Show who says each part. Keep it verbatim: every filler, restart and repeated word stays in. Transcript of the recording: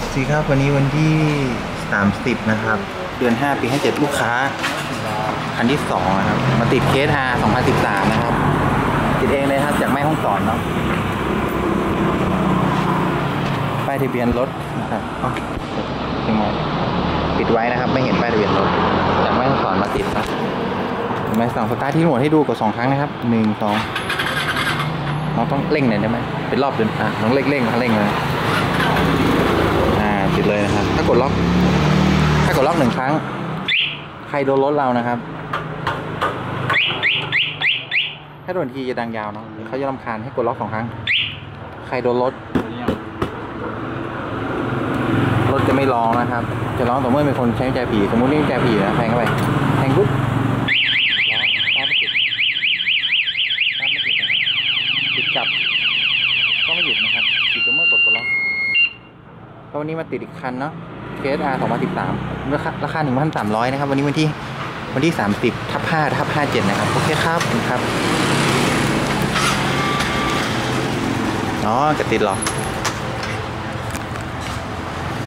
Speaker 1: สีครับวันนี้วันที่สามสิบนะครับเดือนห้าปีห้าเจ็ดลูกค้าคันที่สองนะครับมาติดเคส อาร์ สองพันสิบสามนะครับติดเองเลยครับจากแม่ห้องสอนเนาะป้ายทะเบียนรถนะครับอ๋อยังไงปิดไว้นะครับไม่เห็นป้ายทะเบียนรถจากแม่ห้องสอนมาติดนะแม่สองสตาร์ทที่โหมดให้ดูกดสองครั้งนะครับหนึ่งสองเราต้องเร่งหน่อยได้ไหมเป็นรอบเดินอ่ะต้องเร่งเร่งเร่งเลยอ่าติดเลยนะครับถ้ากดล็อกถ้ากดล็อกหนึ่งครั้งใครโดนรถเรานะครับถ้าโดนทีจะดังยาวเนาะเขาจะรำคาญให้กดล็อกสองครั้งใครโดนรถรถจะไม่ร้องนะครับจะร้องต่อเมื่อมีคนใช้กุญแจผีสมมตินี่กุญแจผีนะแทงเข้าไปแทงปุ๊บร้องตามไม่ติดตามไม่ติดนะครับติดกลับก็ไม่หยุดนะครับหยุดต่อเมื่อกดกดล็อกก็วันนี้มาติดอีกคันเนาะเคส อาร์ สองพันสิบสามราคาราคาหนึ่งพันสามร้อยนะครับวันนี้วันที่วันที่สามสิบทับห้าทับห้าเจ็ดนะครับโอเคครับครับอ๋อกระติดหรอ